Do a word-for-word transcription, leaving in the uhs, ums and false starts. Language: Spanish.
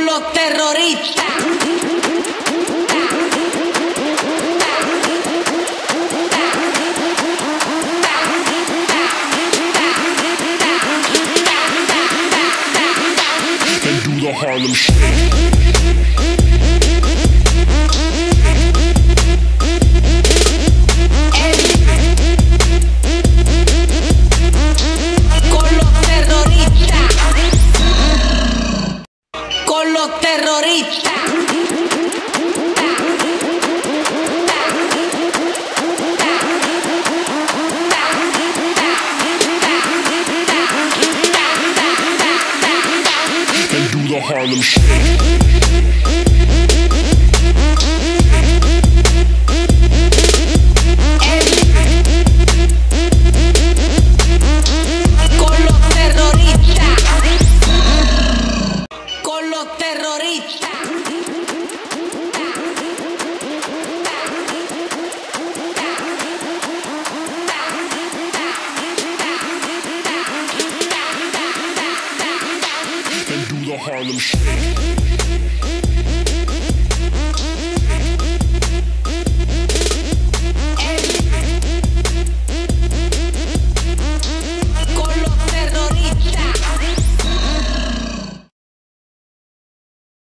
los terroristas. And do the Harlem Shake. Los terroristas. And do the Harlem Shake. Los terroristas. And do the Harlem Shake. El